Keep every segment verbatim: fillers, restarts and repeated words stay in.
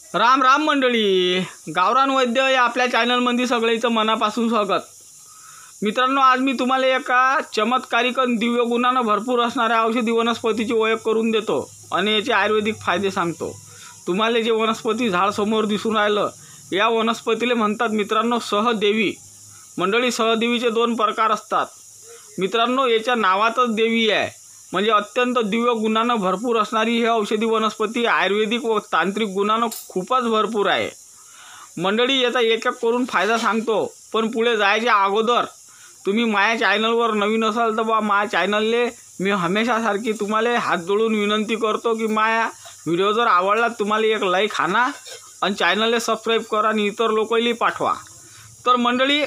राम राम मंडळी, गावरान वैद्य या आपल्या चॅनलमध्ये सगळ्यांचं मनापासून स्वागत। मित्रांनो, आज मी तुम्हाला एका चमत्कारिक आणि दिव्य गुणांना भरपूर असणाऱ्या औषधी वनस्पतीची ओळख करून देतो आणि याचे आयुर्वेदिक फायदे सांगतो। तुम्हाला जे वनस्पती झाड समोर दिसून राहिलं, या वनस्पतीला म्हणतात मित्रांनो सहदेवी। मंडळी, सहदेवीचे दोन प्रकार असतात मित्रांनो। याच्या नावातच देवी आहे, म्हणजे अत्यंत दिव्य गुणांना भरपूर असणारी ही औषधी वनस्पती आयुर्वेदिक व तांत्रिक गुणांना खूपच भरपूर आहे। मंडळी, याचा एक एक करून फायदा सांगतो, पण पुढे जायच्या अगोदर तुम्ही माझ्या चॅनलवर नवीन असाल तर बा माझ्या चॅनलले मी हमेशासारखी तुम्हाला हात जोडून विनंती करतो की माझ्या व्हिडिओ जर आवडला तुम्हाला एक लाईक आणा आणि चॅनलला सबस्क्राईब करा आणि इतर लोकांना पाठवा। तर मंडळी,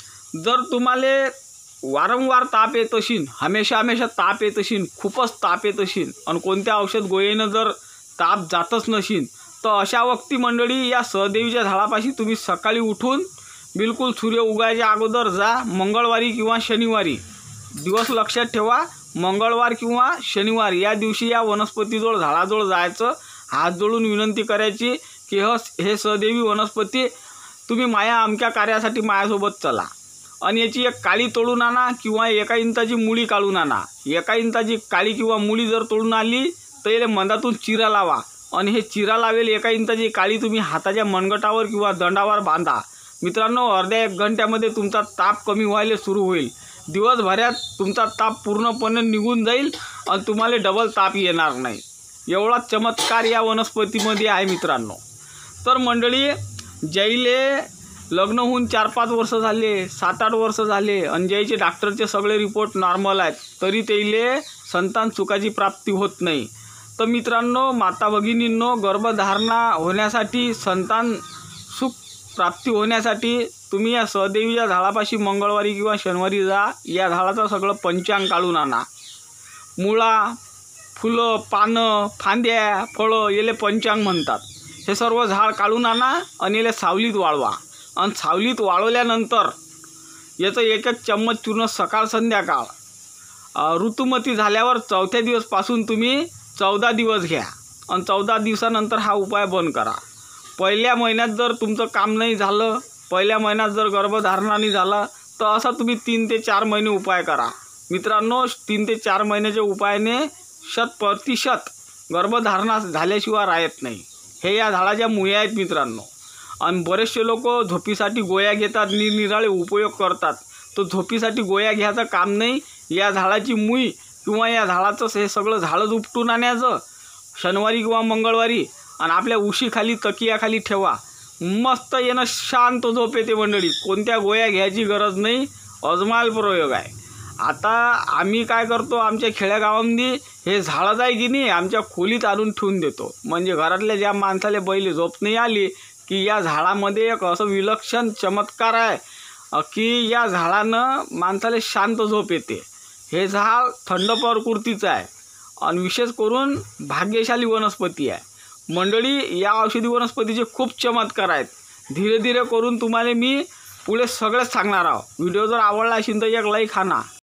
जर तुम्हाला वारंवार ताप येत असेल, हमेशा हमेशा ताप येत असेल, खूपच ताप येत असेल आणि कोणत्या औषध गोळीनं जर ताप जातच नसेल, तर अशा वक्ती मंडळी या सहदेवीच्या झाडापाशी तुम्ही सकाळी उठून बिलकुल सूर्य उगायच्या अगोदर जा। मंगळवारी किंवा शनिवारी, दिवस लक्षात ठेवा, मंगळवार किंवा शनिवार या दिवशी या वनस्पतीजवळ झाडाजवळ जायचं, हात जोडून विनंती करायची की ह हे सहदेवी वनस्पती तुम्ही माया अमक्या कार्यासाठी माझ्यासोबत चला आणि याची एक काळी तोडून आणा किंवा एका इंचाची मुळी काढून आणा। एका इंचाची काळी किंवा मुळी जर तोडून आली तर याला मधातून चिरा लावा आणि हे चिरा लावेल एका इंचाची काळी तुम्ही हाताच्या मनगटावर किंवा दंडावर बांधा। मित्रांनो, अर्ध्या एक घंट्यामध्ये तुमचा ताप कमी व्हायला सुरू होईल। दिवसभरात तुमचा ताप पूर्णपणे निघून जाईल आणि तुम्हाला डबल ताप येणार नाही। एवढा चमत्कार या वनस्पतीमध्ये आहे मित्रांनो। तर मंडळी, ज्याईले लग्न होऊन चार पाच वर्ष झाले, सात आठ वर्ष झाले आणि ज्याचे डॉक्टरचे सगळे रिपोर्ट नॉर्मल आहेत, तरी त्याईले संतान सुखाची प्राप्ती होत नाही, तर मित्रांनो, माता भगिनींनो, गर्भधारणा होण्यासाठी, संतान सुख प्राप्ती होण्यासाठी तुम्ही या सहदेवीच्या झाडापाशी मंगळवारी किंवा शनिवारी जा। या झाडाचं सगळं पंचांग काढून आणा। मुळा, फुलं, पानं, फांद्या, फळं याले पंचांग म्हणतात। हे सर्व झाड काढून आणा आणि याला सावलीत वाळवा आणि सावलीत वाळवल्यानंतर याचं एक एक चम्मच चूर्ण सकाळ संध्याकाळ ऋतुमती झाल्यावर चौथ्या दिवसपासून तुम्ही चौदा दिवस घ्या आणि चौदा दिवसानंतर हा उपाय बंद करा। पहिल्या महिन्यात जर तुमचं काम नाही झालं, पहिल्या महिन्यात जर गर्भधारणा नाही झाला, तर असा तुम्ही तीन ते चार महिने उपाय करा। मित्रांनो, तीन ते चार महिन्याच्या उपायाने शत प्रतिशत गर्भधारणा झाल्याशिवाय राहत नाही। हे या झाडाच्या मुळ्या आहेत मित्रांनो। आणि बरेचसे लोक झोपीसाठी गोळ्या घेतात, निरनिराळे उपयोग करतात, तर झोपीसाठी गोळ्या घ्यायचं काम नाही। या झाडाची मुळी किंवा या झाडाचं हे सगळं झाडच उपटून आणायचं शनिवारी किंवा मंगळवारी आणि आपल्या उशीखाली तकियाखाली ठेवा। मस्त येणं शांत झोप येते मंडळी, कोणत्या गोळ्या घ्यायची गरज नाही, अजमाल प्रयोग आहे। आता आम्ही काय करतो, आमच्या खेड्यागावामध्ये हे झाडं आहे की नाही, आमच्या खोलीत आणून ठेवून देतो, म्हणजे घरातल्या ज्या माणसाला बैल झोप नाही आली की या झाडामध्ये एक असं विलक्षण चमत्कार आहे की या झाडानं माणसाला शांत झोप येते। हे झाड थंड प्रकृतीचं आहे आणि विशेष करून भाग्यशाली वनस्पती आहे मंडळी। या औषधी वनस्पतीचे खूप चमत्कार आहेत। धीरे धीरे करून तुम्हाला मी पुढे सगळंच सांगणार आहोत। व्हिडिओ जर आवडला असेल तर एक लाईक आणा।